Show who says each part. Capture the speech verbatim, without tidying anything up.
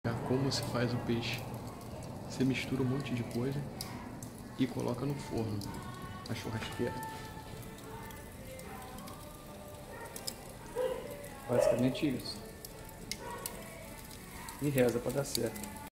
Speaker 1: Como se faz o peixe. Você mistura um monte de coisa e coloca no forno, na churrasqueira.
Speaker 2: Basicamente isso. E reza pra dar certo.